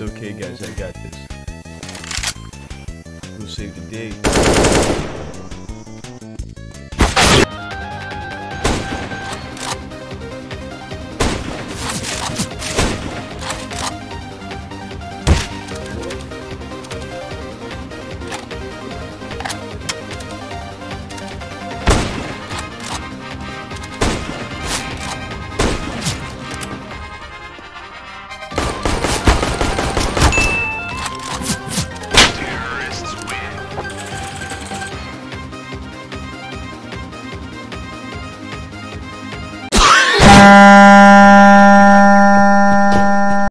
okay, guys. I got this. We'll save the day.